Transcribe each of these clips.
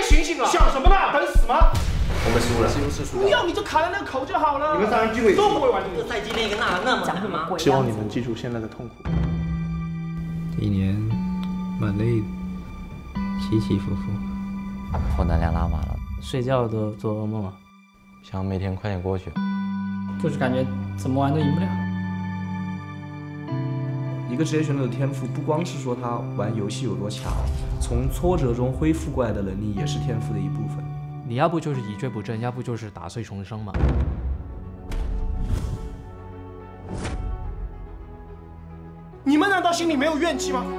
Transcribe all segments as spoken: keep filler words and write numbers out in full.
醒醒啊！想什么呢？等死吗？ 我们输了， 西红柿输了。不要，你就卡在那个口就好了。 你们三人聚会都不会玩这个。 这赛季那个那那么难吗？ 希望你能记住现在的痛苦。 这一年蛮累的，起起伏伏。 负能量拉满了， 睡觉都做噩梦了， 想每天快点过去。 就是感觉怎么玩都赢不了。 一个职业选手的天赋，不光是说他玩游戏有多强，从挫折中恢复过来的能力也是天赋的一部分。 你要不就是以蹶不振，要不就是打碎重生嘛。 你们难道心里没有怨气吗？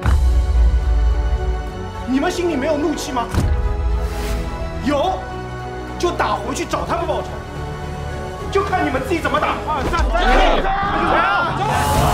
你们心里没有怒气吗？有，就打回去找他们报仇，就看你们自己怎么打。二三三，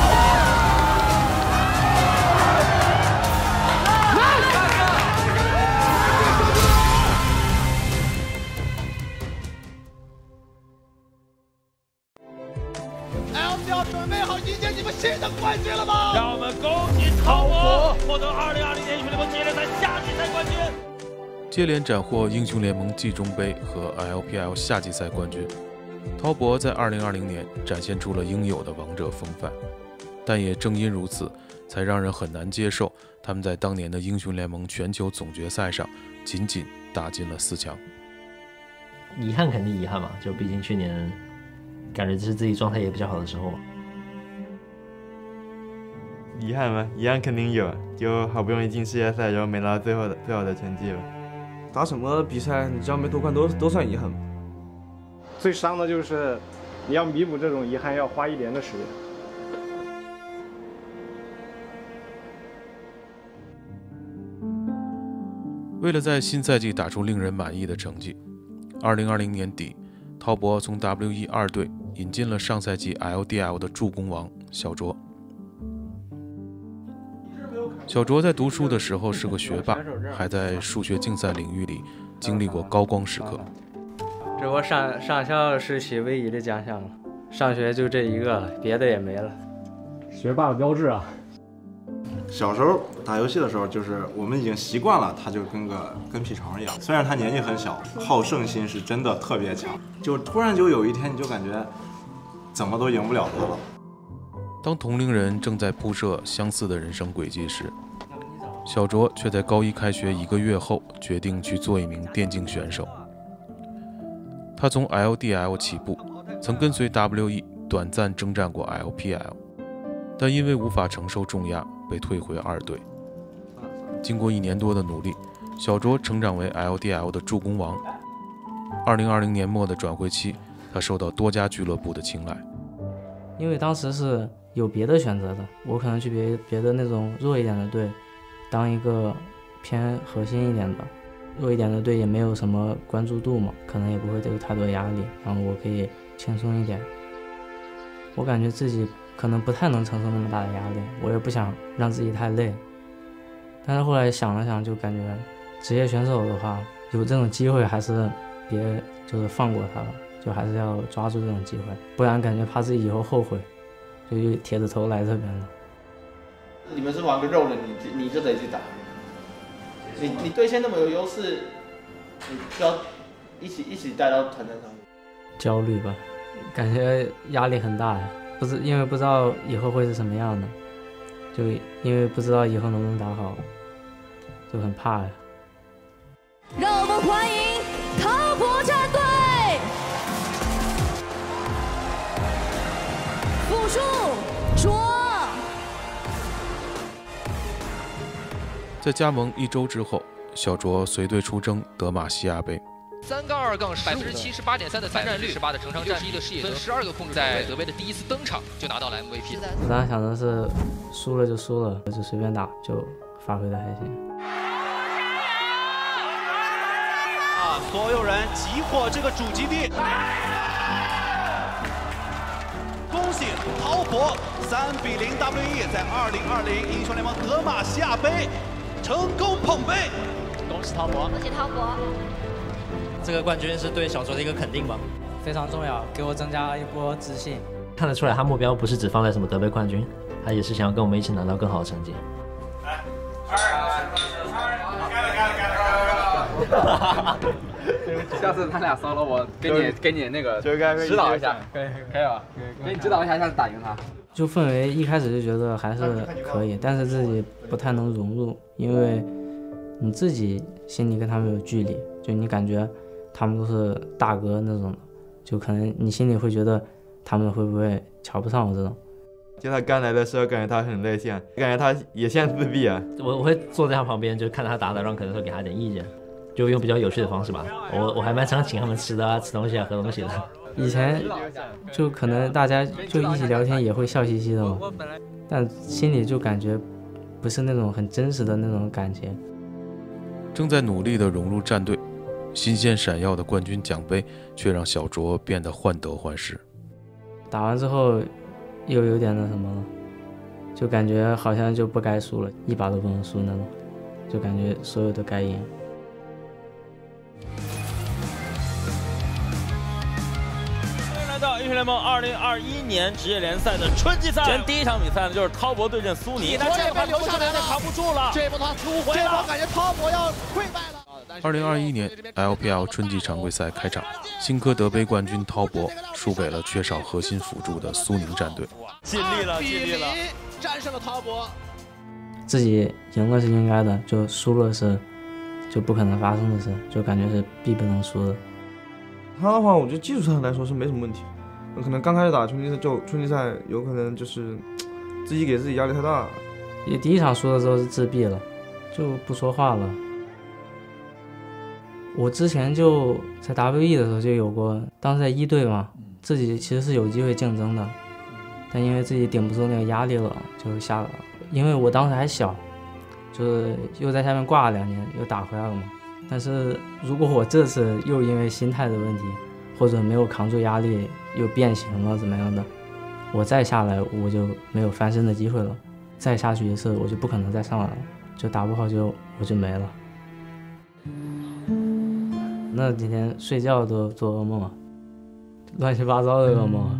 ！L C L 准备好迎接你们新的冠军了吗？ 让我们恭喜滔博获得二零二零年英雄联盟接连赛夏季赛冠军。 接连斩获英雄联盟季中杯和 L P L 夏季赛冠军，滔博在二零二零年展现出了应有的王者风范，但也正因如此，才让人很难接受他们在当年的英雄联盟全球总决赛上仅仅打进了四强。 遗憾肯定遗憾嘛，就毕竟去年感觉这是自己状态也比较好的时候。 遗憾吗？遗憾肯定有，就好不容易进世界赛，然后没拿到最后的最好的成绩了。 打什么比赛，你只要没夺冠都都算遗憾。 最伤的就是你要弥补这种遗憾，要花一年的时间。 为了在新赛季打出令人满意的成绩，二零二零年底，滔博从 W E 二队引进了上赛季 L D L 的助攻王小卓。小卓在读书的时候是个学霸，还在数学竞赛领域里经历过高光时刻。 这我上上校时期唯一的奖项了，上学就这一个了，别的也没了。 学霸的标志啊！ 小时候打游戏的时候，就是我们已经习惯了，他就跟个跟屁虫一样。虽然他年纪很小，好胜心是真的特别强。就突然就有一天，你就感觉怎么都赢不了他了。 当同龄人正在铺设相似的人生轨迹时，小卓却在高一开学一个月后决定去做一名电竞选手。他从 L D L 起步，曾跟随 W E 短暂征战过 L P L， 但因为无法承受重压，被退回二队。经过一年多的努力，小卓成长为 L D L 的助攻王。二零二零年末的转会期，他受到多家俱乐部的青睐。 因为当时是有别的选择的，我可能去别别的那种弱一点的队，当一个偏核心一点的，弱一点的队也没有什么关注度嘛，可能也不会有太多压力，然后我可以轻松一点。我感觉自己可能不太能承受那么大的压力，我也不想让自己太累。但是后来想了想，就感觉职业选手的话，有这种机会还是别就是放过他了，就还是要抓住这种机会，不然感觉怕自己以后后悔，就又铁着头来这边了。 你们是玩个肉的，你你就得去打。你你对线那么有优势，你就要一起一起带到团战上。 焦虑吧，感觉压力很大呀，不是因为不知道以后会是什么样的，就因为不知道以后能不能打好，就很怕呀。 让我们欢迎滔博战队。复数卓。 在加盟一周之后，小卓随队出征德玛西亚杯。 三杠二杠百分之七十八点三的参战率，十八的成长战，一的视野分，十二个控制，在德杯的第一次登场就拿到了 M V P。 我当时想的是，输了就输了，就随便打，就发挥的还行。 啊！所有人集火这个主基地。恭喜滔博三比零 W E 在二零二零英雄联盟德玛西亚杯成功捧杯， 恭喜滔博！ 恭喜滔博！ 这个冠军是对小卓的一个肯定吧， 非常重要，给我增加了一波自信。 看得出来，他目标不是只放在什么德杯冠军，他也是想要跟我们一起拿到更好的成绩。 来，二，二，盖了盖了盖了盖了！ 下次他俩骚了我，给你给你那个指导一下，可以可以吧？给你指导一下，下次打赢他。 就氛围一开始就觉得还是可以，但是自己不太能融入，因为你自己心里跟他们有距离，就你感觉他们都是大哥那种的，就可能你心里会觉得他们会不会瞧不上我这种。 就他刚来的时候，感觉他很内向，感觉他也像自闭啊。 我我会坐在他旁边，就看他打打，然后可能会给他点意见，就用比较有趣的方式吧。我我还蛮常请他们吃的啊，吃东西啊，喝东西的。 以前就可能大家就一起聊天也会笑嘻嘻的嘛，但心里就感觉不是那种很真实的那种感觉。 正在努力地融入战队，新鲜闪耀的冠军奖杯却让小卓变得患得患失。 打完之后又有点那什么了，就感觉好像就不该输了，一把都不能输那种，就感觉所有都该赢。 到英雄联盟二零二一年职业联赛的春季赛，今天第一场比赛呢，就是滔博对阵苏宁。那这块留下来的扛不住了，这波他赎回了，这波感觉滔博要溃败了。 二零二一年 L P L 春季常规赛开场，新科德杯冠军滔博输给了缺少核心辅助的苏宁战队。 尽力了，尽力了， 战胜了滔博。 自己赢了是应该的，就输了是就不可能发生的事，就感觉是必不能输的。 他的话，我觉得技术上来说是没什么问题。可能刚开始打春季赛，就春季赛有可能就是自己给自己压力太大。 也第一场输的时候是自闭了，就不说话了。我之前就在 W E 的时候就有过，当时在一队嘛，自己其实是有机会竞争的，但因为自己顶不住那个压力了，就下了。因为我当时还小，就是又在下面挂了两年，又打回来了嘛。但是如果我这次又因为心态的问题，或者没有扛住压力又变形了怎么样的，我再下来我就没有翻身的机会了，再下去一次我就不可能再上来了，就打不好就我就没了。那几天睡觉都做噩梦啊，乱七八糟的噩梦啊。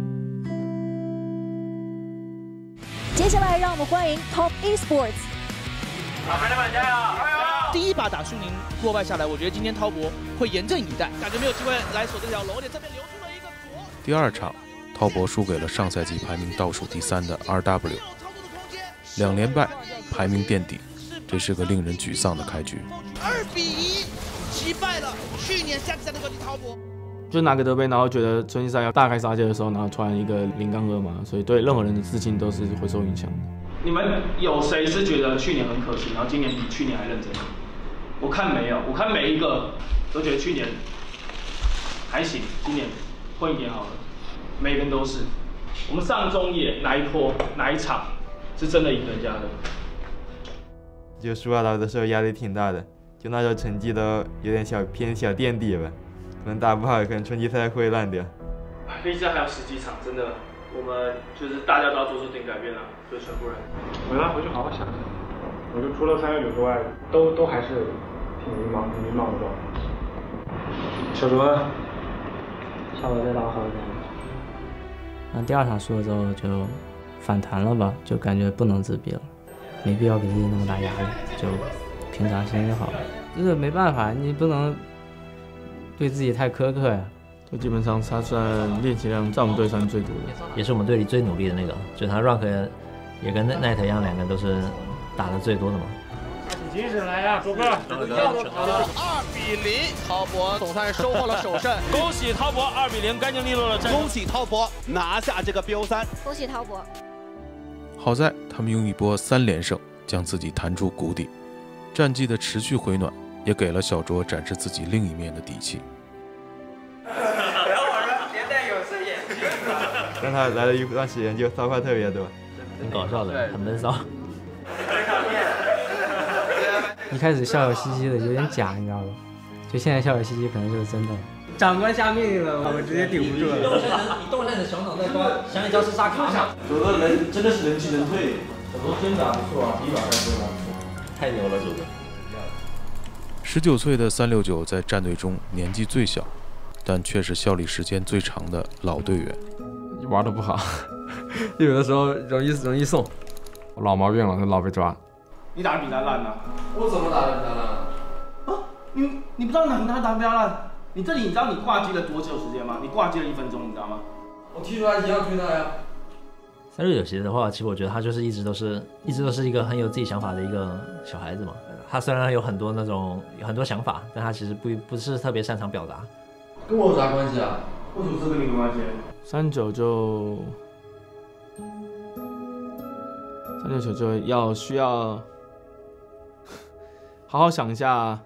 接下来让我们欢迎 Top Esports。 好，兄弟们加油！ 第一把打苏宁落败下来，我觉得今天滔博会严阵以待，感觉没有机会来锁这条龙，而且这边留出了一个左。 第二场，滔博输给了上赛季排名倒数第三的 R W， 两连败，排名垫底，这是个令人沮丧的开局。 二比一击败了去年夏季赛的冠军滔博。 就拿个德杯，然后觉得春季赛要大开杀戒的时候，然后突然一个零杠二嘛，所以对任何人的自信都是会受影响的。 你们有谁是觉得去年很可惜，然后今年比去年还认真？我看没有，我看每一个都觉得去年还行，今年混一点好了。每个人都是。我们上中野哪一波哪一场是真的赢人家的？ 就输二岛的时候压力挺大的，就那时候成绩都有点小偏小垫底吧，可能打不好，可能春季赛会烂掉。 毕竟还有十几场，真的，我们就是大家都要做出点改变了，就全部人。 回来回去好好想想。我就除了三六九之外，都都还是挺迷茫、挺迷茫的状态。小卓， 下回再打好一点。那第二场输了之后就反弹了吧，就感觉不能自闭了，没必要给自己那么大压力，就平常心就好了。就是没办法，你不能对自己太苛刻呀。 就基本上他算练习量在我们队算最多的， 也是我们队里最努力的那个。就他 rank 也跟 Night 一样，两个都是打的最多的嘛。 精神来呀，卓哥！ 二比零，滔博总算是收获了首胜。 恭喜滔博二比零干净利落的战胜， 恭喜滔博拿下这个 B O 三。 恭喜滔博！ 好在他们用一波三连胜将自己弹出谷底，战绩的持续回暖也给了小卓展示自己另一面的底气。 但他来了一段时间就骚话特别多， 挺搞笑的，很闷骚。 一开始笑笑嘻嘻的有点假，你知道吧？就现在笑笑嘻嘻可能就是真的。 长官下命令了，我们直接顶不住了。 你动弹的小脑袋瓜，想一招是杀卡上。 有的人真的是人进人退，小周真打不错啊，第一把还是打不错， 太牛了，主哥。 十九岁的三六九在战队中年纪最小，但却是效力时间最长的老队员。 玩的不好，有的时候容易容易送，老毛病了，老被抓。 你打得比他烂呢？ 我怎么打得比他烂？啊， 你你不知道哪他达标了？你这里你知道你挂机了多久时间吗？你挂机了一分钟，你知道吗？ 我踢出来一样推他呀。 三六九其实的话，其实我觉得他就是一直都是一直都是一个很有自己想法的一个小孩子嘛。他虽然有很多那种有很多想法，但他其实不不是特别擅长表达。 跟我有啥关系啊？ 为什么是跟你有关系？ 三九就三六九就要需要好好想一下。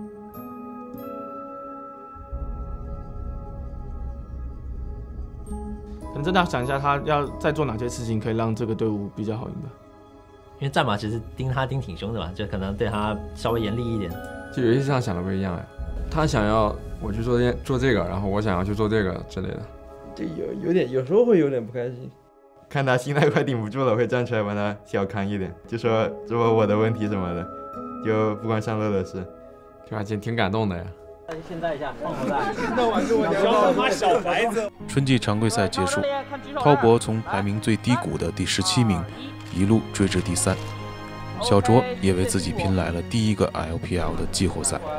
可能真的要想一下，他要再做哪些事情可以让这个队伍比较好赢吧。 因为战马其实盯他盯挺凶的嘛，就可能对他稍微严厉一点。 就游戏上想的不一样呀，他想要我去做这做这个，然后我想要去做这个之类的。 就有有点有时候会有点不开心， 看他心态快顶不住了，会站出来帮他小扛一点，就说这不我的问题什么的，就不关上乐的事， 就还挺挺感动的呀。 现在一下放口袋， 那晚是我他妈小孩子。 春季常规赛结束，滔博从排名最低谷的第十七名一路追至第三，小卓也为自己拼来了第一个 L P L 的季后赛。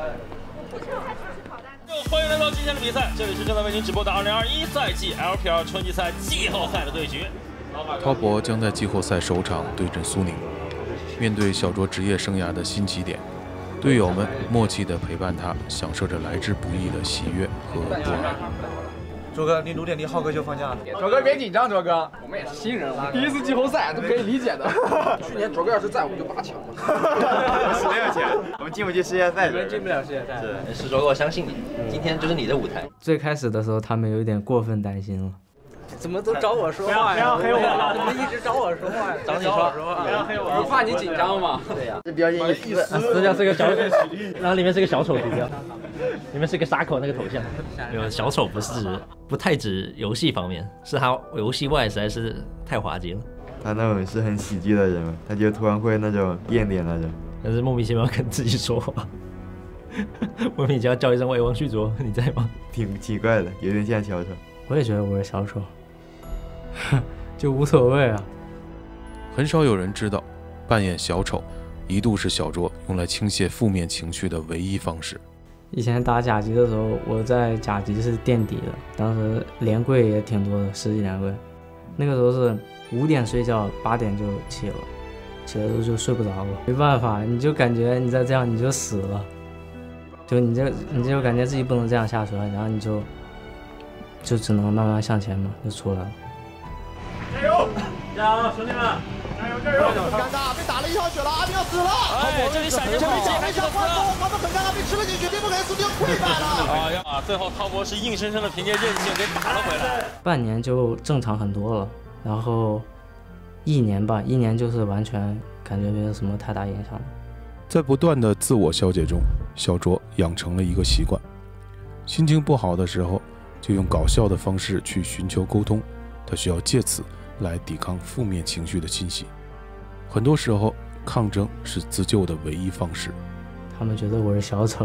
欢迎来到今天的比赛，这里是正在为您直播的二零二一赛季 L P L 春季赛季后赛的对决。 滔博将在季后赛首场对阵苏宁，面对小卓职业生涯的新起点，队友们默契地陪伴他，享受着来之不易的喜悦和波澜。 卓哥，你录点，你浩哥就放假了。 卓哥别紧张，卓哥，我们也是新人，我们第一次季后赛都可以理解的。去年卓哥要是在，我们就八强了。 十六强，我们进不去世界赛？ 你们进不了世界赛。 是，是卓哥，我相信你，今天就是你的舞台。 最开始的时候，他们有点过分担心了。 怎么都找我说话呀？不要黑我，怎么一直找我说话呀？ 找你说， 不要黑我， 不怕你紧张吗？ 对呀， 这表演意思， 私下是个小，然后里面是个小丑图标，里面是个沙口那个头像。没有，小丑不是指不太指游戏方面，是他游戏外实在是太滑稽了。 他那种是很喜剧的人嘛，他就突然会那种变脸那种， 但是莫名其妙跟自己说话，莫名其妙叫一声喂王旭卓，你在吗？ 挺奇怪的，有点像小丑。 我也觉得我是小丑。就无所谓啊。 很少有人知道，扮演小丑一度是小卓用来倾泻负面情绪的唯一方式。 以前打甲级的时候，我在甲级是垫底的，当时连跪也挺多的，十几连跪。那个时候是五点睡觉，八点就起了，起来之后就睡不着了，没办法，你就感觉你再这样你就死了，就你就你就感觉自己不能这样下去了，然后你就。就只能慢慢向前嘛，就出来了。 加油！加油，兄弟们！加油加油！尴尬，被打了一条血了，阿斌要死了！ 哎，这里闪现没接， 没抢关公，他们很尴尬，被吃了进去，并不给苏宁溃败了。 哎呀，最后滔博是硬生生的凭借韧性给打了回来。 半年就正常很多了，然后一年吧，一年就是完全感觉没有什么太大影响了。 在不断的自我消解中，小卓养成了一个习惯，心情不好的时候。就用搞笑的方式去寻求沟通，他需要借此来抵抗负面情绪的侵袭。很多时候，抗争是自救的唯一方式。 他们觉得我是小丑，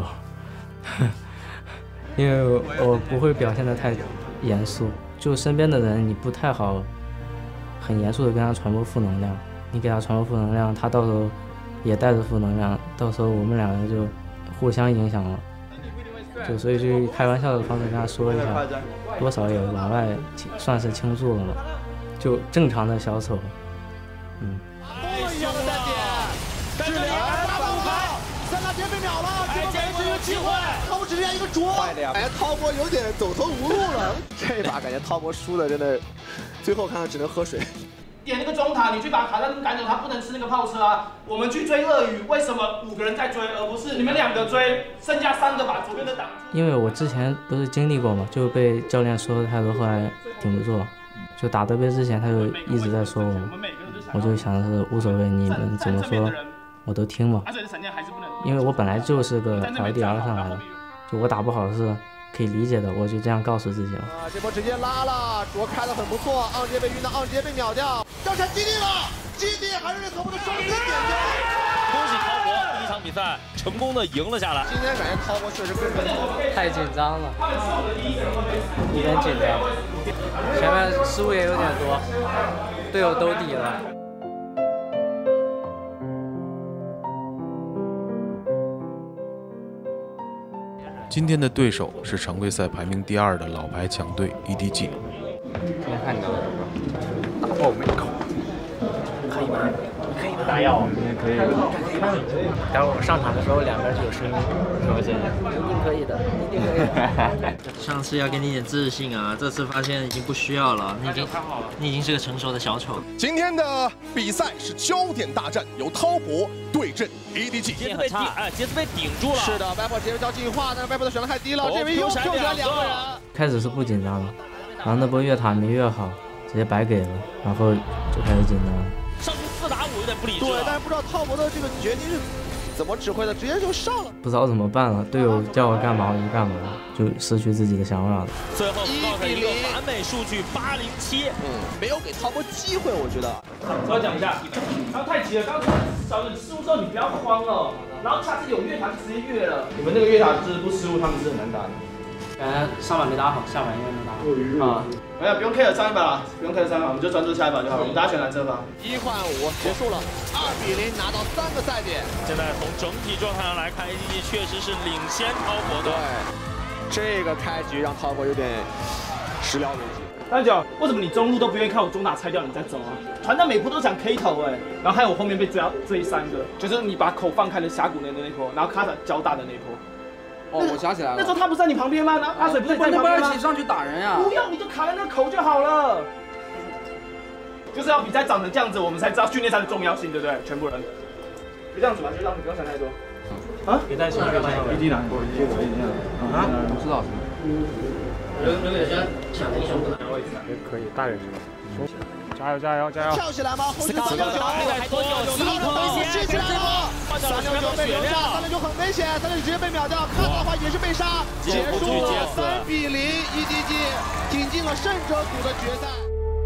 因为我不会表现得太严肃，就身边的人你不太好很严肃的跟他传播负能量，你给他传播负能量，他到时候也带着负能量，到时候我们两个就互相影响了。就所以就以开玩笑的方式跟他说一下，多少也往外算是倾注了嘛，就正常的小丑，嗯。 一样的单点，质量大爆发，三大点被秒了，这个是一个机会，滔博只剩下一个卓，哎，滔博有点走投无路了，这把感觉滔博输的真的，最后看看只能喝水。 点那个中塔，你去把卡顿赶走，他不能吃那个炮车啊！我们去追鳄鱼，为什么五个人在追，而不是你们两个追，剩下三个把左边的挡住？ 因为我之前不是经历过嘛，就被教练说的太多，后来顶不住了。就打德杯之前，他就一直在说我，我就想的是无所谓，你们怎么说我都听嘛。因为我本来就是个 L D L 上来的，就我打不好是可以理解的，我就这样告诉自己了。 啊，这波直接拉了，卓开的很不错，昂杰被晕到，昂杰被秒掉。要产基地了，基地还是从我们的双击点掉。 恭喜滔博第一场比赛成功的赢了下来。 今天感觉滔博确实更更好， 太紧张了，有点紧张，前面失误也有点多，队友都底了。 今天的对手是常规赛排名第二的老牌强队 E D G。 今天看你的打爆没口， 可以吗？可以吗？打药， 可以。 待会儿我上场的时候，两边就有声音，说这一定可以的，一定可以的。 上次要给你点自信啊，这次发现已经不需要了，你已经你已经是个成熟的小丑。 今天的比赛是焦点大战，由滔博对阵 E D G。 杰斯被顶，哎，杰斯被顶住了。 是的，外婆直接叫进化，但是外婆的选择太低了，这边又 Q 起来两个人。 开始是不紧张了，然后那波越塔没越好，直接白给了，然后就开始紧张了。 上去四打五有点不理智。 对，但是不知道滔博的这个决定是怎么指挥的，直接就上了。 不知道怎么办了，队友叫我干嘛我就干嘛，就失去自己的想法了。 最后告诉一个完美数据八零七， 嗯，没有给滔博机会，我觉得。 稍微讲一下，刚刚太急了，刚刚小子失误之后你不要慌了，然后下次有越塔就直接越了。你们那个越塔就是不失误，他们是很难打的。 感觉上把没打好，下把应该能打好。 啊，哎呀，不用 care 上一把了，不用 care 上一把，我们就专注下一把就好了。我们大家选蓝色吧。 一换五结束了，二比零拿到三个赛点。 现在从整体状态上来看 ，E D G 确实是领先滔博的。 对，这个开局让滔博有点始料未及。 三九，为什么你中路都不愿意看我中打拆掉你再走啊？团长每波都想 K 头哎，然后还有我后面被追追三个，就是你把口放开了峡谷那那波，然后卡塔交大的那波。 哦，我想起来了。 那时候他不是在你旁边吗？那阿水不是在你旁边吗？ 一起上去打人呀！ 不要，你就卡在那个口就好了。就是要比赛长成这样子，我们才知道训练赛的重要性，对不对？全部人。就这样子吧，就这样子，不要想太多。啊？别担心，别担心。一滴难过，一滴我一定要。啊？ 不知道。 如如果有些抢英雄不能位置啊？ 也可以，大点声。加油加油加油！ 跳起来吗？后续三六九， 还多有四头危险起来了！三六九被留下，三六九很危险，三六九直接被秒掉，看到的话也是被杀，结束了三比零 ，E D G 挺进了胜者组的决赛。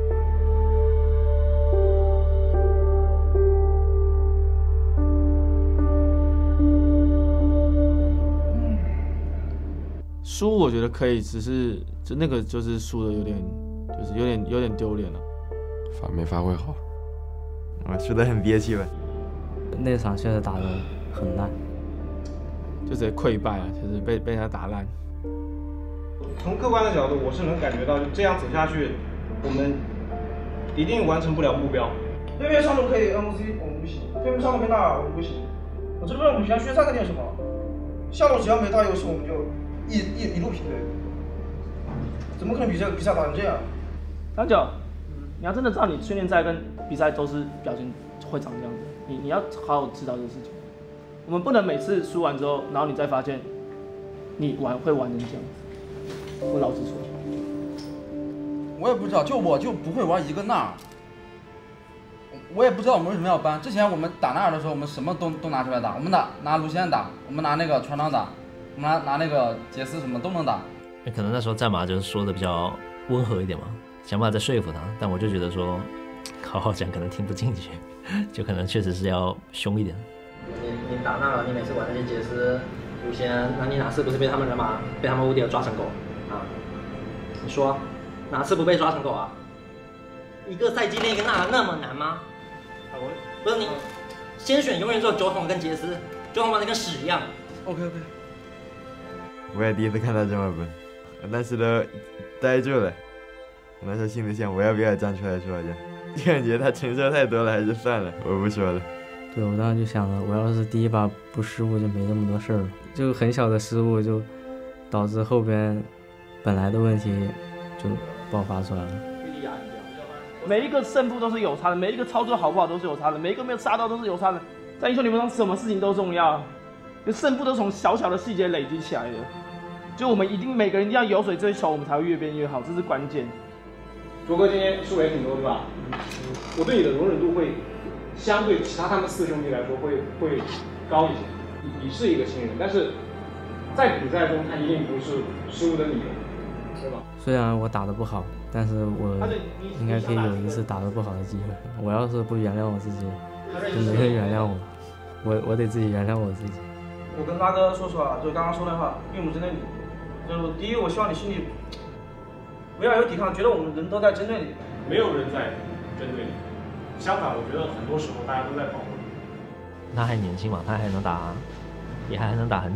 输我觉得可以，只是就那个就是输的有点，就是有点有点丢脸了。 发没发挥好， 啊，输得很憋屈吧？ 那场确实打得很烂， 就直接溃败啊，就是被被他打烂。 从客观的角度，我是能感觉到，就这样走下去，我们一定完成不了目标。 对面上路可以 N O C， 我们不行；对面上路没大，我们不行。我这边我们平常训练赛干点什么？下路只要没大优势，我们就一一一路平队。怎么可能比赛比赛打成这样？ 三九。你要真的知道，你训练赛跟比赛都是表现会长这样子，你你要好好知道这个事情。我们不能每次输完之后，然后你再发现你玩会玩成这样子。我老实说， 我也不知道，就我就不会玩一个纳尔，我也不知道我们为什么要搬。之前我们打纳尔的时候，我们什么都都拿出来打，我们打拿卢线打，我们拿那个船长打，我们拿拿那个杰斯什么都能打。 可能那时候战马就是说的比较温和一点嘛。想办法再说服他，但我就觉得说，好好讲可能听不进去，就可能确实是要凶一点。 你你打那了，你每次玩那些杰斯、卢仙，那你哪次不是被他们人马、被他们无敌抓成狗啊？你说哪次不被抓成狗啊？一个赛季练一个纳那么难吗？不是你先选永远只有酒桶跟杰斯，酒桶玩的跟屎一样。 OK OK。 我也第一次看到这么笨，我当时都呆住了。我那时候心里想，我要不要站出来说去？感觉他承受太多了，还是算了，我不说了。 对，我当时就想着，我要是第一把不失误，就没这么多事儿了。就很小的失误，就导致后边本来的问题就爆发出来了。 每一个胜负都是有差的，每一个操作好不好都是有差的，每一个没有杀到都是有差的。在英雄联盟上，什么事情都重要，就胜负都从小小的细节累积起来的。就我们一定每个人一定要有水追求，我们才会越变越好，这是关键。 卓哥今天输也挺多，对吧？我对你的容忍度会相对其他他们四兄弟来说会会高一些。你你是一个新人，但是在比赛中他一定不是失误的理由，对吧？ 虽然我打得不好，但是我应该可以有一次打得不好的机会。我要是不原谅我自己，就没人原谅我。我我得自己原谅我自己。 我跟拉哥说实话，就刚刚说的话，并不针对你。就是第一，我希望你心里不要有抵抗，觉得我们人都在针对你。 没有人在针对你，相反，我觉得很多时候大家都在保护你。 他还年轻嘛，他还能打，也还能打很久。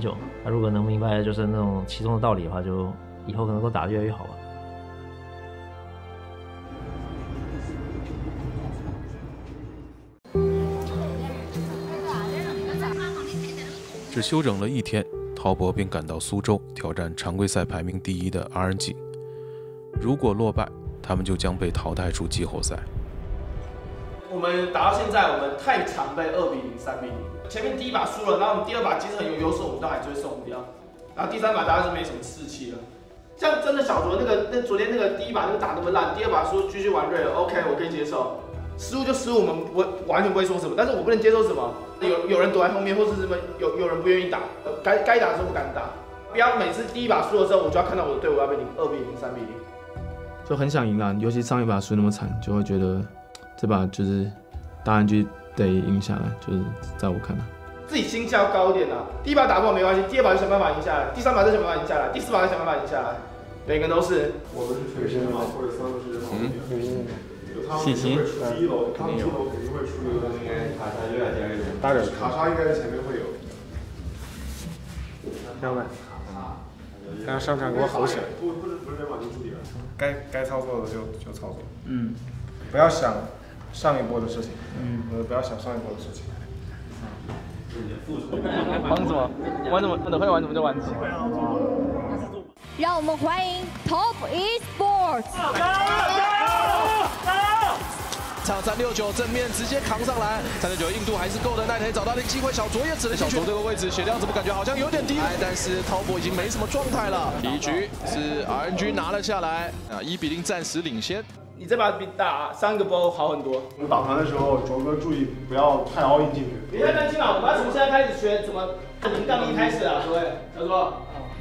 他如果能明白就是那种其中的道理的话，就以后可能够打得越来越好吧。 只休整了一天，滔博便赶到苏州挑战常规赛排名第一的 R N G。如果落败，他们就将被淘汰出季后赛。 我们打到现在，我们太常被二比零、三比零。前面第一把输了，然后我们第二把其实很有优势，我们都还追送不掉。然后第三把大家是没什么士气了。像真的小卓那个，那昨天那个第一把那个打那么烂，第二把输继续玩瑞了 ，OK， 我可以接受。失误就失误，我们不完全不会说什么，但是我不能接受什么有有人躲在后面，或是什么有有人不愿意打，该该打的时候不敢打。不要每次第一把输的时候，我就要看到我的队伍要被零二比零、三比零。 就很想赢啊，尤其上一把输那么惨，就会觉得这把就是大 N G 得赢下来，就是在我看来， 自己心气要高一点啊。第一把打不好没关系，第二把就想办法赢下来，第三把再想办法赢下来，第四把再想办法赢下来，每个人都是。我们是退身吗？或者三个是嗯， 信心。 第一楼，他们一楼肯定会出一个应该卡莎又要加一点，大概卡莎应该是前面会有。朋友们，刚刚上场给我吼起来。不不是不是这把就注意了。该该操作的就就操作， 嗯， 不要想上一波的事情，嗯，呃，不要想上一波的事情。 玩什么？玩什么？等会玩什么就玩什么。 让我们欢迎 Top Esports。 场三六九正面直接扛上来，三六九硬度还是够的，奈雷找到了机会，小卓也只能小卓这个位置血量怎么感觉好像有点低，但是滔博已经没什么状态了。第一局是 R N G 拿了下来，啊，一比零暂时领先。 你这把比打三个波好很多。 我们打团的时候，卓哥注意不要太 all in 进去。 别太担心了，我们要从现在开始学怎么零杠一开始啊，各位，小卓。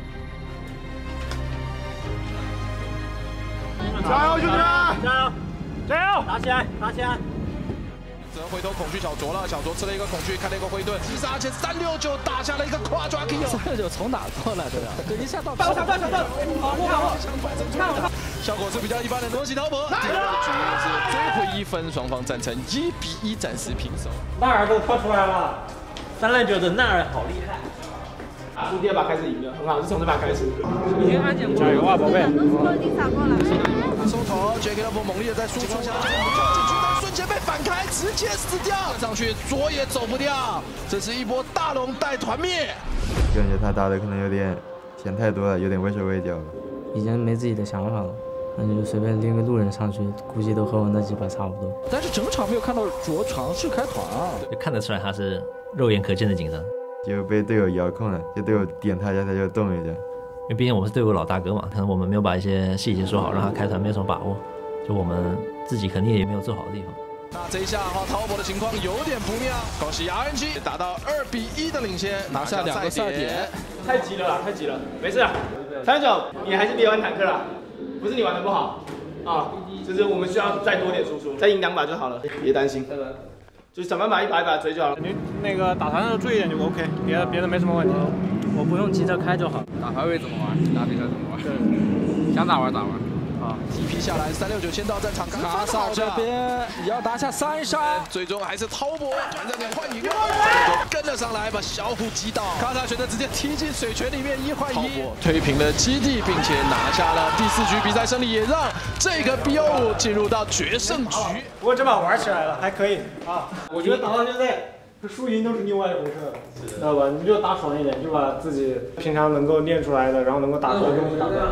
加油，兄弟们！ 加油！加油！打起来，打起来！ 只能回头恐惧小卓了，小卓吃了一个恐惧，开了一个回盾，击杀，而且三六九打下了一个跨抓 K O。 三六九从哪过来的呀？这一下到。 反抢，反抢，反抢！ 效果是比较一般的，恭喜滔博。第二局是追回一分，双方战成一比一，暂时平手。 纳尔都跳出来了，三六九的纳尔好厉害。从第二把开始赢的，很好，是从这把开始。已经安检过了。加油啊，宝贝！ 都已经洒过了。 收头 ，J K 老婆猛烈的在输出下，进去但瞬间被反开，直接死掉。上去左也走不掉，这是一波大龙带团灭。 感觉他打的可能有点想太多了，有点畏手畏脚了。 已经没自己的想法了，那就随便拎个路人上去，估计都和我那几把差不多。 但是整场没有看到卓尝试开团啊， 就看得出来他是肉眼可见的紧张。 就被队友遥控了，就队友点他一下他就动一下。 因为毕竟我们是队伍老大哥嘛，可能我们没有把一些细节说好，让他开团没有什么把握，就我们自己肯定也没有做好的地方。 那这一下哈，滔博的情况有点不妙，恭喜 R N G 打到二比一的领先，拿下两个赛点。 太急了啦，太急了，没事啦。三九，你还是别玩坦克啦，不是你玩的不好啊，就是我们需要再多点输出，再赢两把就好了，别担心。就想办法一把一把追就好了。 你那个打团的时候注意点就 OK， 别的别的没什么问题。 我不用急着开就好。 打排位怎么玩？打比赛怎么玩？对，想咋玩咋玩。 啊，一批下来，三六九先到战场，卡萨这边也要打下三杀，最终还是滔博短暂点换赢，跟了上来把小虎击倒，卡萨选择直接踢进水泉里面一换一，推平了基地，并且拿下了第四局比赛胜利，也让这个 B O 五进入到决胜局。 不过这把玩起来了，还可以啊。我觉得打到现在，输赢都是另外一回事，知道吧？你就打爽一点，就把自己平常能够练出来的，然后能够打出来东西打出来。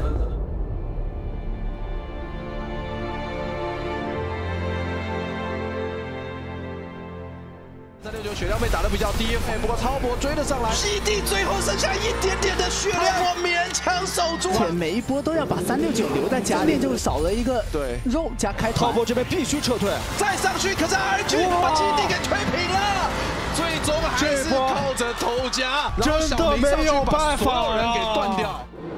三六九血量被打得比较低，哎，不过滔博追了上来，基地最后剩下一点点的血量，我勉强守住。 且每一波都要把三六九留在家里，就少了一个对肉加开团。 滔博这边必须撤退，再上去，可是 R N G 把基地给推平了，最终还是靠着头夹， 真的没有办法， 所有人给断掉。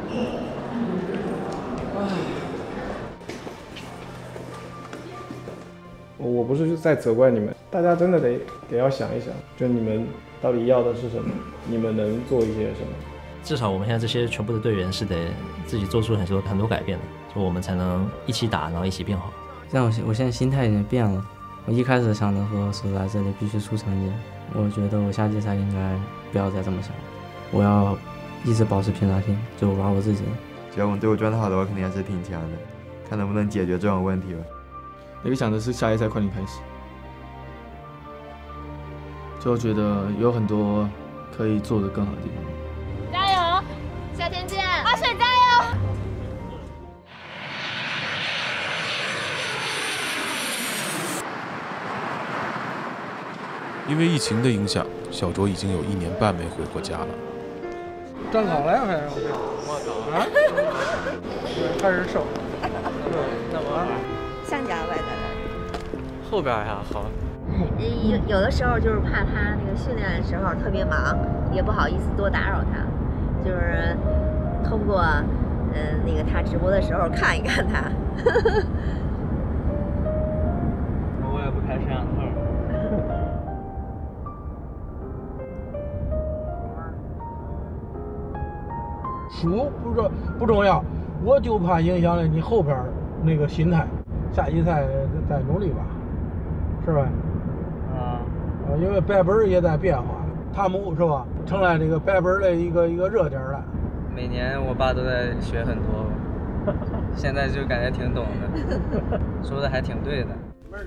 我不是在责怪你们，大家真的得得要想一想，就你们到底要的是什么，你们能做一些什么。 至少我们现在这些全部的队员是得自己做出很多很多改变的，就我们才能一起打，然后一起变好。 这样我我现在心态已经变了，我一开始想的说是来这里必须出成绩，我觉得我下季赛应该不要再这么想， 我要一直保持平常心，就玩我自己的。 只要我们队伍状态好的话，肯定还是挺强的，看能不能解决这种问题吧。 那个想的是下一赛快点开始，就觉得有很多可以做得更好的地方。 加油！夏天见！阿水加油！ 因为疫情的影响，小卓已经有一年半没回过家了。 长高了呀，还是？我操！啊？还是瘦？ 那么像家呗，在这。 后边呀，好。 有有的时候就是怕他那个训练的时候特别忙，也不好意思多打扰他，就是通过嗯、呃、那个他直播的时候看一看他。 我也不开摄像头。 输不重不重要，我就怕影响了你后边那个心态。下一赛再努力吧，是吧？啊，因为白本也在变化，塔姆是吧，成了这个白本的一个一个热点了。 每年我爸都在学很多，现在就感觉挺懂的，说的还挺对的。 哎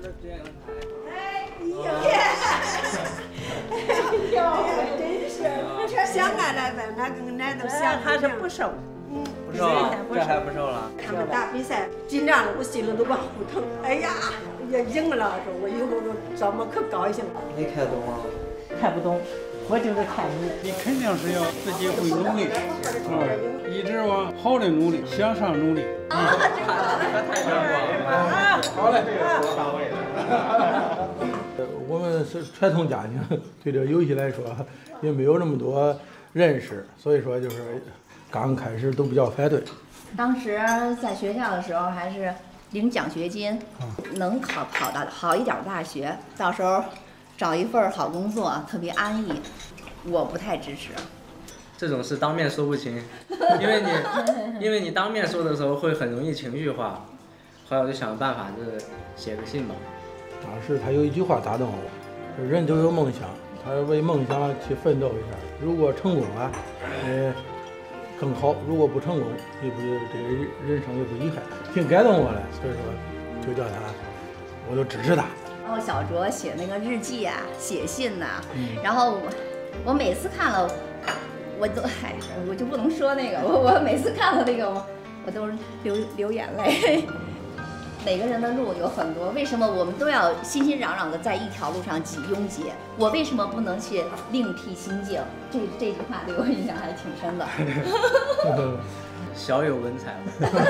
呀，真是想俺来呗，俺跟俺都想他是不瘦，嗯， 不瘦，这还不瘦了。 他们打比赛紧张的，我心里都往后疼。哎呀，也赢了，说我以后都这么可高兴了。 你看懂吗？ 看不懂，我就是看你。 你肯定是要自己会努力，嗯，一直往好的努力，向上努力。啊，太阳光。好嘞，到位了。我们是传统家庭，对这游戏来说也没有那么多认识，所以说就是刚开始都比较反对。 当时在学校的时候还是领奖学金，能考考到好一点大学，到时候找一份好工作特别安逸，我不太支持。 这种事当面说不清，因为你因为你当面说的时候会很容易情绪化，后来我就想个办法，就是写个信吧。 当时他有一句话打动我，人都有梦想，他为梦想去奋斗一下。如果成功了，呃，更好；如果不成功，也不这个人生也不遗憾，挺感动我的。所以说，就叫他，我就支持他。 然后小卓写那个日记啊，写信呐、啊，嗯、然后我我每次看了，我都哎，我就不能说那个，我我每次看了那个，我我都流流眼泪。每个人的路有很多，为什么我们都要熙熙攘攘的在一条路上挤拥挤？我为什么不能去另辟蹊径？这这句话对我印象还挺深的。 小有文采。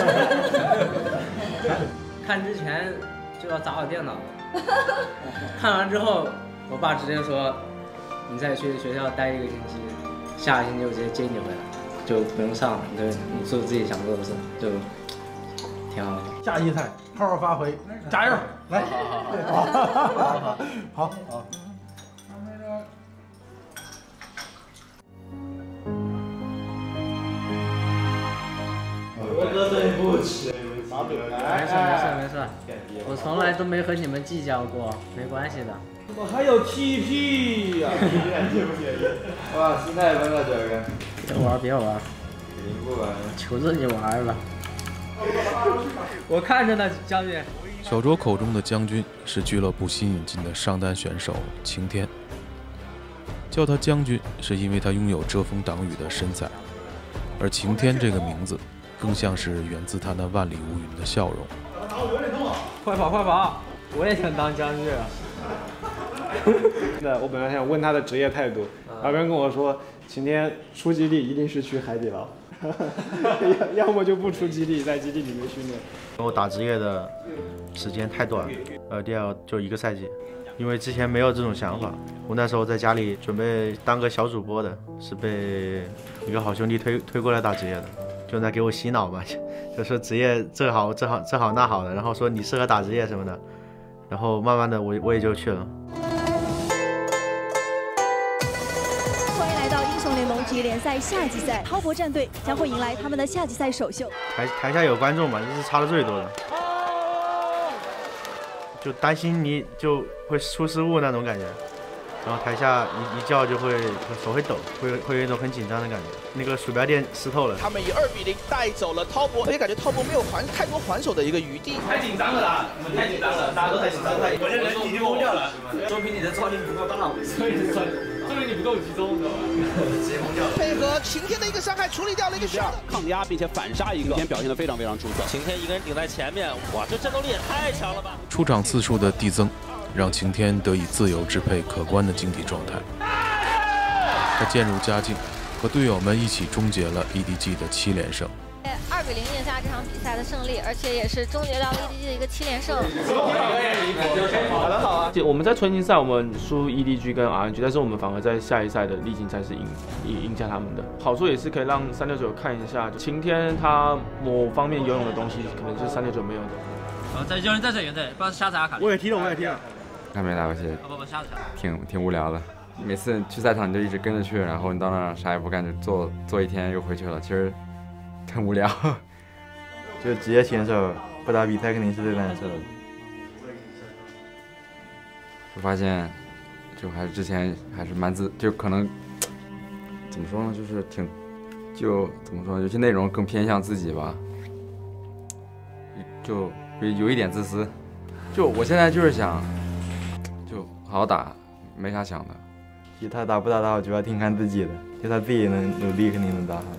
看之前就要砸我电脑，看完之后，我爸直接说：“你再去学校待一个星期，下个星期我直接接你回来，就不用上了，你就你做自己想做的事，就挺好的。” 下一赛好好发挥，加油！来，好好好，好好好好。 我哥对不起，没事没事没事，我从来都没和你们计较过，没关系的。 我还有 T P 呀，介不介意？ 哇，心态崩了，这个。 别玩别玩， 肯定不玩， 求着你玩吧。我看着呢，将军。 小卓口中的将军是俱乐部新引进的上单选手晴天，叫他将军是因为他拥有遮风挡雨的身材，而晴天这个名字更像是源自他那万里无云的笑容。 快跑快跑！我也想当将军啊！ 那我本来想问他的职业态度，然后别人跟我说，晴天出基地一定是去海底捞。要要么就不出基地，在基地里面训练。 我打职业的时间太短，呃，第二就一个赛季，因为之前没有这种想法。我那时候在家里准备当个小主播的，是被一个好兄弟推推过来打职业的，就在给我洗脑嘛，就说职业这好这好这好那好的，然后说你适合打职业什么的，然后慢慢的我我也就去了。 职业联赛夏季赛，滔博战队将会迎来他们的夏季赛首秀。 台台下有观众嘛，这是差的最多的，就担心你就会出失误那种感觉。 然后台下一一叫就会手会抖，会会有一种很紧张的感觉，那个鼠标垫湿透了。 他们以二比零带走了滔博，而且感觉滔博没有还太多还手的一个余地。 太紧张了啦，你们太紧张了，大家都太紧张了，我这人已经疯掉了， 说明你的抓力不够大， 所以说明你不够集中，知道吧？直接疯掉了。 配合晴天的一个伤害，处理掉了一个第二抗压，并且反杀一个，今天表现得非常非常出色。 晴天一个人顶在前面，哇，这战斗力也太强了吧！ 出场次数的递增，让晴天得以自由支配可观的竞技状态。他渐入佳境，和队友们一起终结了 E D G 的七连胜。 二比零赢下这场比赛的胜利，而且也是终结掉 E D G 的一个七连胜。 好的好啊。我们在春季赛我们输 E D G 跟 R N G， 但是我们反而在下一赛的例行赛是赢赢赢下他们的。好处也是可以让三六九看一下晴天他某方面游泳的东西，可能是三六九没有的。 好，在教练在这原队，不知道瞎子阿卡。 我也踢了，我也踢了。 还没打过去， 不不瞎子。 挺挺无聊的。每次去赛场你就一直跟着去，然后你到那儿啥也不干，就坐坐一天又回去了，其实很无聊。 就职业选手不打比赛肯定是最难受的。 就发现，就还是之前还是蛮自，就可能怎么说呢，就是挺，就怎么说，有些内容更偏向自己吧，就有一点自私。就我现在就是想，就好好打，没啥想的。 其实他打不打得好，主要挺看自己的，就他自己能努力，肯定能打好。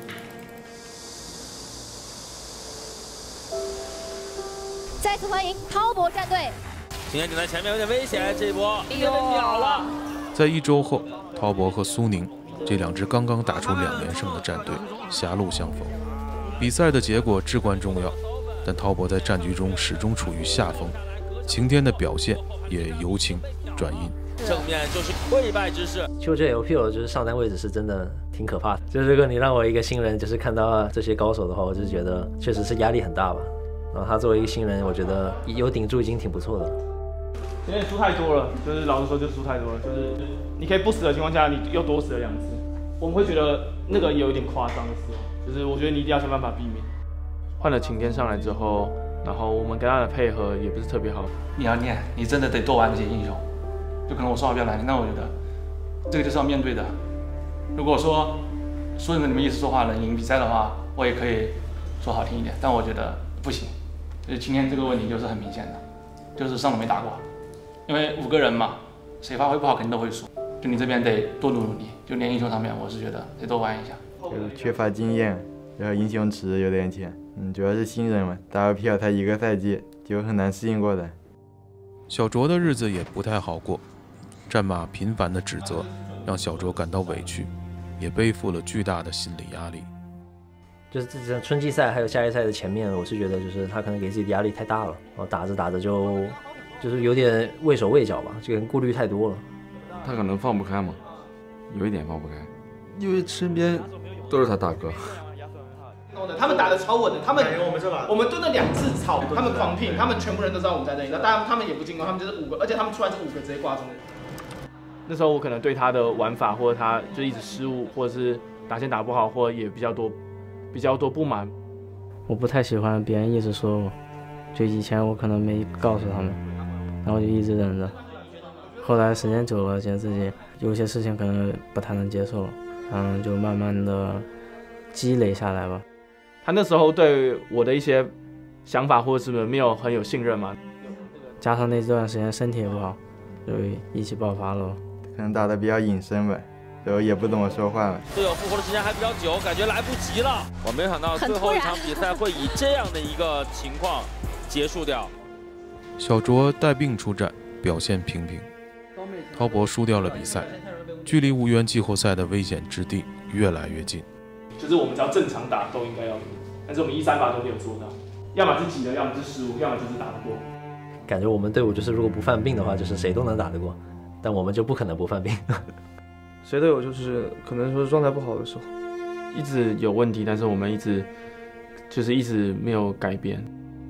再次欢迎滔博战队。 晴天顶在前面有点危险，这一波一个被秒了。 在一周后，滔博和苏宁这两支刚刚打出两连胜的战队狭路相逢。比赛的结果至关重要，但滔博在战局中始终处于下风，晴天的表现也由晴转阴。 正面就是溃败之势。就这 L P L 就是上单位置是真的挺可怕的。就是如果你让我一个新人，就是看到这些高手的话，我就觉得确实是压力很大吧。然后他作为一个新人，我觉得有顶住已经挺不错的了。 今天输太多了，就是老实说就输太多了，就是你可以不死的情况下，你又多死了两次，我们会觉得那个有一点夸张的时候，就是我觉得你一定要想办法避免。 换了晴天上来之后，然后我们跟他的配合也不是特别好。 你要练，你真的得多玩这些英雄。就可能我说话比较难听，但我觉得这个就是要面对的。如果说顺着你们意思说话能赢比赛的话，我也可以说好听一点，但我觉得不行。就是今天这个问题就是很明显的，就是上都没打过，因为五个人嘛，谁发挥不好肯定都会输。就你这边得多努努力，就练英雄上面，我是觉得得多玩一下。 就缺乏经验，然后英雄池有点浅，嗯，主要是新人嘛，打 L P L 才一个赛季，就很难适应过来。 小卓的日子也不太好过。战马频繁的指责，让小卓感到委屈，也背负了巨大的心理压力。 就是这春季赛还有夏季赛的前面，我是觉得就是他可能给自己的压力太大了，然后打着打着就就是有点畏手畏脚吧，这个人顾虑太多了。 他可能放不开嘛，有一点放不开，因为身边都是他大哥。 他们打得超稳的，他们我们蹲了两次草，他们狂拼，他们全部人都知道我们在这里，那当然他们也不进攻，他们就是五个，而且他们出来是五个直接挂中。 那时候我可能对他的玩法，或者他就一直失误，或者是打线打不好，或者也比较多比较多不满。 我不太喜欢别人一直说我，就以前我可能没告诉他们，然后就一直忍着。后来时间久了，觉得自己有些事情可能不太能接受，嗯，就慢慢的积累下来吧。 他那时候对我的一些想法或者是没有很有信任嘛， 加上那段时间身体也不好，就一起爆发了。 可能打得比较隐身吧，然后也不怎么说话了。 队友复活的时间还比较久，感觉来不及了。我没想到最后一场比赛会以这样的一个情况结束掉。 小卓带病出战，表现平平。滔博输掉了比赛，距离无缘季后赛的危险之地越来越近。 就是我们只要正常打都应该要赢，但是我们一三八都没有做到，要么是急的，要么是失误，要么就是打不过。 感觉我们队伍就是如果不犯病的话，就是谁都能打得过，但我们就不可能不犯病。 谁都有，就是可能说状态不好的时候，一直有问题，但是我们一直就是一直没有改变。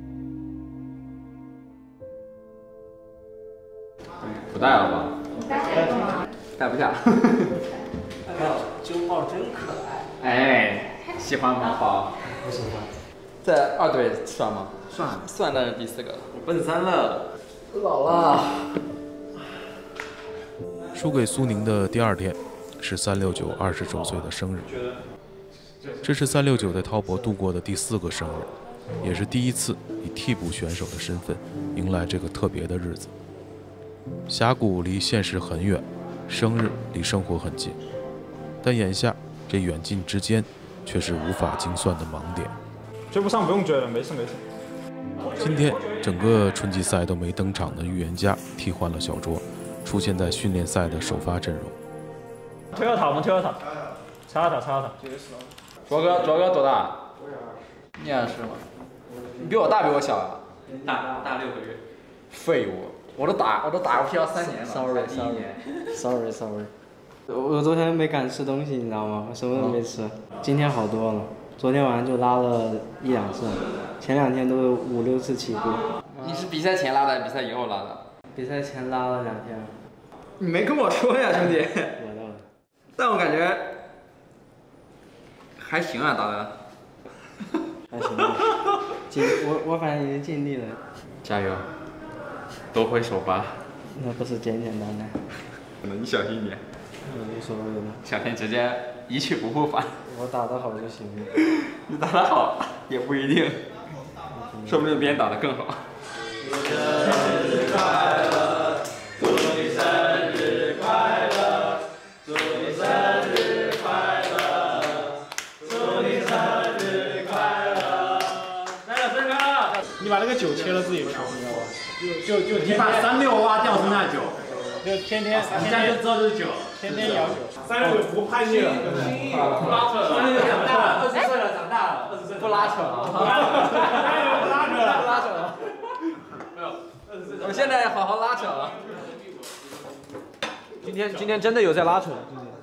不带了吧？带不下。 揪帽真可爱。 哎，喜欢吗？宝？ 不喜欢。 在二队算吗？ 算。 算那是第四个了。 我奔三了。 老了。 输给苏宁的第二天，是三六九二十周岁的生日。这是三六九在滔博度过的第四个生日，也是第一次以替补选手的身份迎来这个特别的日子。峡谷离现实很远，生日离生活很近，但眼下这远近之间却是无法精算的盲点。 追不上不用追了，没事没事。 今天整个春季赛都没登场的预言家替换了小卓，出现在训练赛的首发阵容。 推个塔，我们推个塔，插塔插塔。 卓哥，卓哥多大？你二十吗？你比我大，比我小啊？ 大大六个月。 废物！我都打我都打过 P L 三年了。 Sorry Sorry Sorry Sorry。我我昨天没敢吃东西，你知道吗？我什么都没吃。今天好多了，昨天晚上就拉了一两次，前两天都有五六次起步。 你是比赛前拉的，比赛以后拉的？ 比赛前拉了两天。 你没跟我说呀，兄弟。 我的。 但我感觉还行啊，打的。 还行吧。尽我我反正已经尽力了。 加油。都会首发。 那不是简简单单。 你小心一点。 无所谓的。 小天直接一去不复返。 我打得好就行了。 你打得好也不一定，说不定别人打得更好。生日快乐，祝你生日快乐，祝你生日快乐，祝你生日快乐。 来了，生日快乐！你把那个酒切了自己调，你知道吧？就就就你把三六挖掉是那酒， 就天天你这样就知道这是酒， 天天摇酒。三六九不叛逆了， 不拉扯了，长大了，二十岁了，长大了，二十岁不拉扯了， 不拉扯了， 不拉扯了。没有，我现在好好拉扯了。 今天今天真的有在拉扯。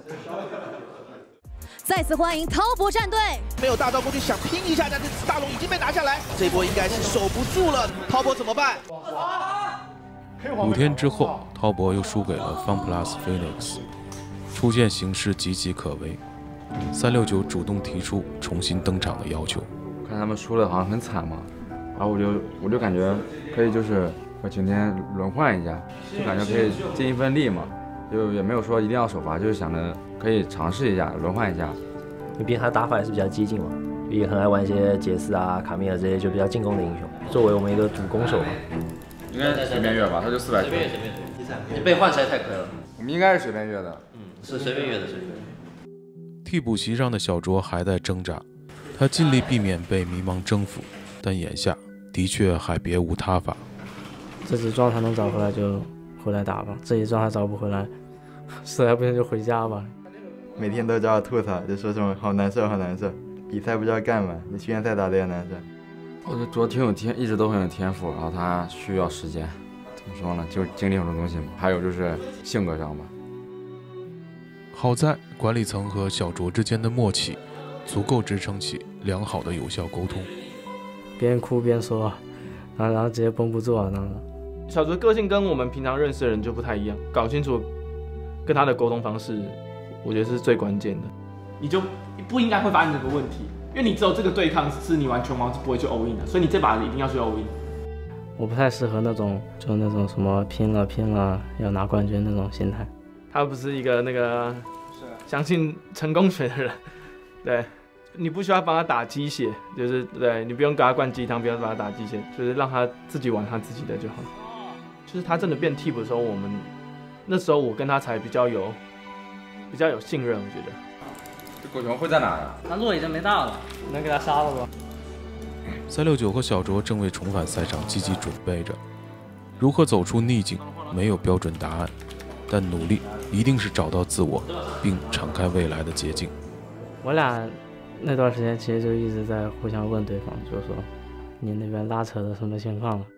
再次欢迎滔博战队， 没有大招过去想拼一下，但是大龙已经被拿下来，这一波应该是守不住了。滔博怎么办？ 五天之后，滔博又输给了 FunPlus Phoenix， 出现形势岌岌可危。三六九主动提出重新登场的要求。 看他们输了好像很惨嘛，然后我就我就感觉可以就是和晴天轮换一下，就感觉可以尽一份力嘛，就也没有说一定要首发，就是想着可以尝试一下轮换一下。 毕竟他打法也是比较激进嘛，也很爱玩一些杰斯啊、卡米尔这些就比较进攻的英雄。作为我们一个主攻手嘛， 应该是随便越吧，他就四百球。 随便随便。你被换实在太亏了。 我们应该是随便越的。 嗯，是随便越的，随便。 替补席上的小卓还在挣扎，他尽力避免被迷茫征服，但眼下的确还别无他法。 自己状态能找回来就回来打吧，自己状态找不回来，实在不行就回家吧。 每天都找我吐槽，就说什么好难受好难受，比赛不知道干嘛，你训练赛打得也难受。 我觉得卓挺有天，一直都很有天赋，然后他需要时间，怎么说呢，就经历很多东西嘛，还有就是性格上吧。 好在管理层和小卓之间的默契，足够支撑起良好的有效沟通。 边哭边说，然后然后直接绷不住了，然后。 小卓个性跟我们平常认识的人就不太一样，搞清楚跟他的沟通方式，我觉得是最关键的。你就不应该会发生这个问题，因为你只有这个对抗是你完全完全不会去 all in 的，所以你这把一定要去 all in。 我不太适合那种就那种什么拼了拼了要拿冠军那种心态。 他不是一个那个相信成功学的人，对，你不需要帮他打鸡血，就是对你不用给他灌鸡汤，不要帮他打鸡血，就是让他自己玩他自己的就好。就是他真的变替补的时候，我们那时候我跟他才比较有比较有信任，我觉得。 这狗熊会在哪呀？ 他路已经没大了，能给他杀了不？ 三六九和小卓正为重返赛场积极准备着，如何走出逆境，没有标准答案，但努力一定是找到自我，并敞开未来的捷径。 我俩那段时间其实就一直在互相问对方，就是说你那边拉扯的什么情况了？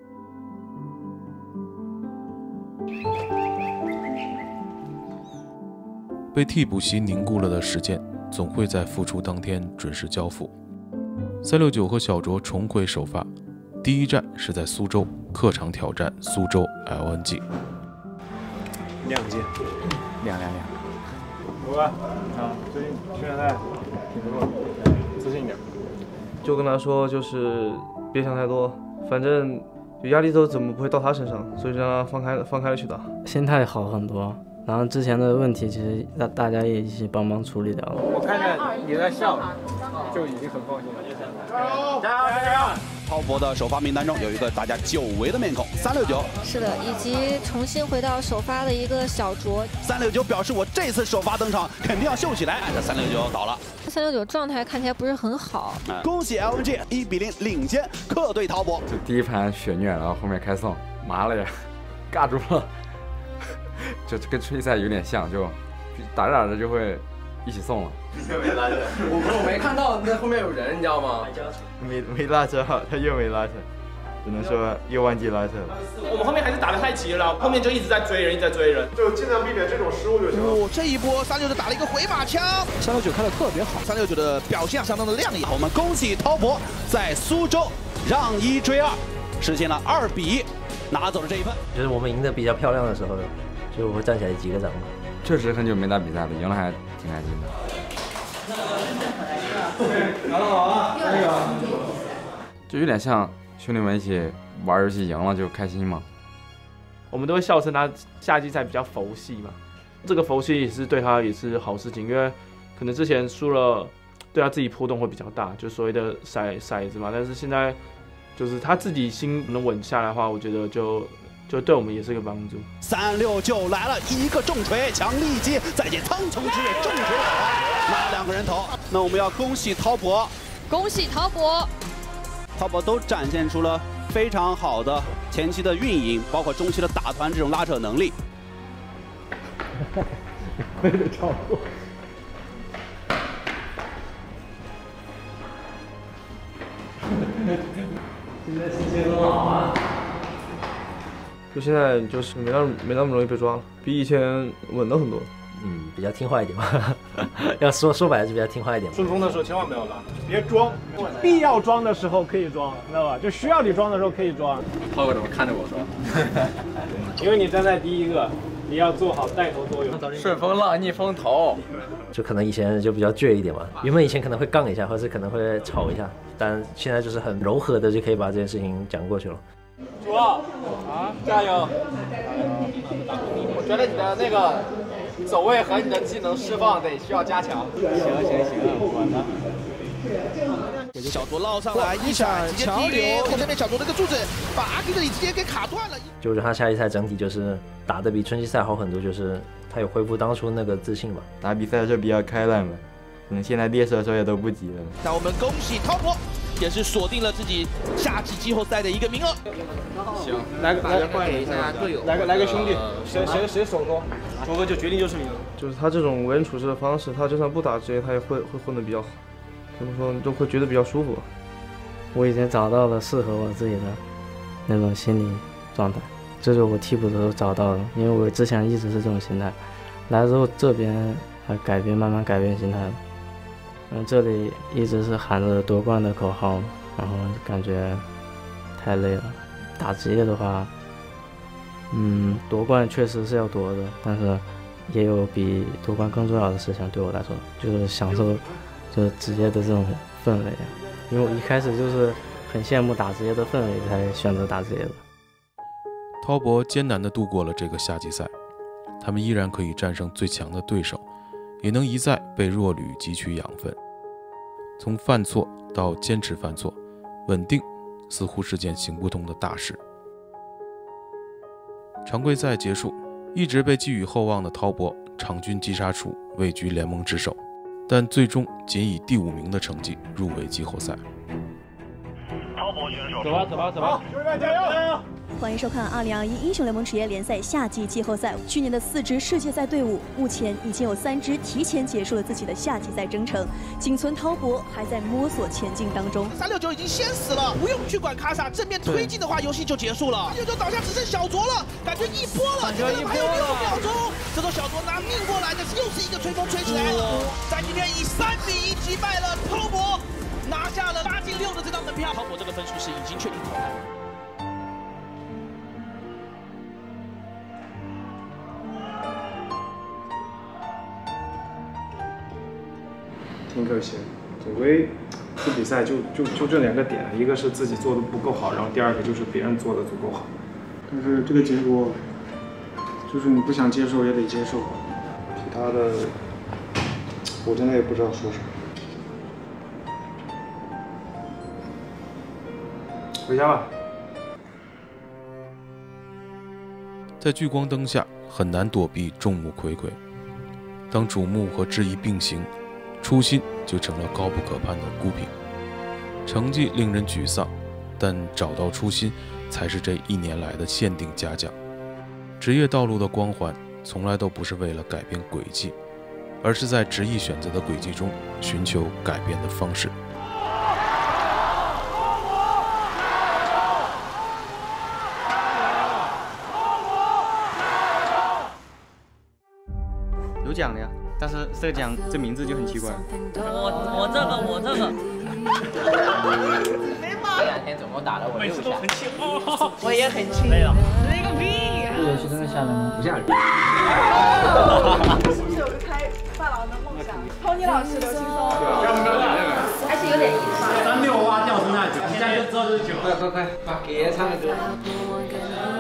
被替补席凝固了的时间，总会在复出当天准时交付。三六九和小卓重回首发，第一站是在苏州客场挑战苏州 L N G。 亮剑， 亮亮亮。 五个啊，最近训练赛挺不错，自信一点。 就跟他说，就是别想太多，反正有压力都怎么不会到他身上，所以让他放开放开了去打。 心态好很多， 然后之前的问题其实大大家也一起帮忙处理掉了。 我看见你在笑，就已经很放心了。加油！ 加油！加油！滔博的首发名单中有一个大家久违的面孔，三六九。 是的，以及重新回到首发的一个小卓。 三六九表示我这次首发登场肯定要秀起来。这三六九倒了。 三六九状态看起来不是很好。 恭喜 L N G 一比零领先客队滔博。 就第一盘血虐，然后后面开送，麻了呀，尬住了。就跟吹赛有点像，就打着打着就会一起送了。 我我没看到那后面有人，你知道吗？ 没没拉车好，他又没拉车，只能说又忘记拉车了。 我们后面还是打得太急了，后面就一直在追人，一直在追人， 就尽量避免这种失误就行了。 哦，这一波三六九打了一个回马枪，三六九开得特别好，三六九的表现相当的亮眼。我们恭喜滔博在苏州让一追二，实现了二比一，拿走了这一分。 就是我们赢得比较漂亮的时候，就会站起来击个掌。 确实很久没打比赛了，赢了还挺开心的。 打得好啊！加油！ 就有点像兄弟们一起玩游戏赢了就开心嘛。 我们都会笑称他夏季赛比较佛系嘛，这个佛系也是对他也是好事情，因为可能之前输了，对他自己波动会比较大，就所谓的骰骰子嘛。但是现在就是他自己心能稳下来的话，我觉得就。就对我们也是个帮助。 三六九来了一个重锤，强力击，再见苍穹之月，重锤打完，拿两个人头。那我们要恭喜滔博， 恭喜滔博， 滔博都展现出了非常好的前期的运营，包括中期的打团这种拉扯能力。 为了超过。 现在心情很好啊。 就现在就是没那么没那么容易被抓了，比以前稳了很多。 嗯，比较听话一点吧。要说说白了就比较听话一点。 顺风的时候千万不要拉，别装。必要装的时候可以装，知道吧？就需要你装的时候可以装。 涛哥怎么看着我说？ 因为你站在第一个，你要做好带头作用。 顺风浪逆风头。 就可能以前就比较倔一点嘛，原本以前可能会杠一下，或是可能会吵一下，但现在就是很柔和的就可以把这件事情讲过去了。 主啊，加油！我觉得你的那个走位和你的技能释放得需要加强。行行行，我的。小卓捞上来，一闪直接滴流，后面小卓那个柱子把阿 K 这里直接给卡断了。 就是他下一赛整体就是打得比春季赛好很多，就是他有恢复当初那个自信吧。 打比赛的时候比较开朗了，可能现在列射的时候也都不急了。 那我们恭喜滔博。也是锁定了自己夏季季后赛的一个名额。 行，来个来换一下队友， 来个来个兄弟，谁谁谁手多，卓哥就决定就是你了。 就是他这种为人处事的方式，他就算不打职业，他也会会混得比较好，怎么说都会觉得比较舒服。 我已经找到了适合我自己的那种心理状态，这是我替补的时候找到的，因为我之前一直是这种心态，来之后这边还改变，慢慢改变心态了。嗯，这里一直是喊着夺冠的口号，然后感觉太累了。打职业的话，嗯，夺冠确实是要夺的，但是也有比夺冠更重要的事情。对我来说，就是享受就是职业的这种氛围。因为我一开始就是很羡慕打职业的氛围，才选择打职业的。 滔博艰难地度过了这个夏季赛，他们依然可以战胜最强的对手。也能一再被弱旅汲取养分，从犯错到坚持犯错，稳定似乎是件行不通的大事。常规赛结束，一直被寄予厚望的滔博场均击杀数位居联盟之首，但最终仅以第五名的成绩入围季后赛。 滔博选手，走吧走吧走吧，兄弟们加油加油！ 欢迎收看二零二一英雄联盟职业联赛夏季季后赛。去年的四支世界赛队伍，目前已经有三支提前结束了自己的夏季赛征程，仅存滔博还在摸索前进当中。 三六九已经先死了，不用去管卡萨，正面推进的话，游戏就结束了。三六九倒下只剩小卓了，感觉一波了，还有六秒钟，这时候小卓拿命过来，但是又是一个吹风吹起来了。在今天以三比一击败了滔博，拿下了八进六的这张门票。滔博这个分数是已经确定淘汰。 挺可惜的，总归这比赛就就就这两个点，一个是自己做的不够好，然后第二个就是别人做的足够好。但是这个结果就是你不想接受也得接受，其他的我真的也不知道说啥。回家吧。 在聚光灯下，很难躲避众目睽睽。当瞩目和质疑并行，初心就成了高不可攀的孤品。成绩令人沮丧，但找到初心才是这一年来的限定嘉奖。职业道路的光环从来都不是为了改变轨迹，而是在执意选择的轨迹中寻求改变的方式。 有奖的呀，但是这个奖这名字就很奇怪。 我我这个我这个。 这两天总共打了我六下， 我也很轻。累了。累个屁！ 这游戏真的吓人吗？ 不吓人。 是不是有个开发廊的梦想 ？Tony 老师，刘青松， 还是有点意思。 三六蛙掉是那酒， 现在就知道这是酒。 快快快，把给爷唱个歌。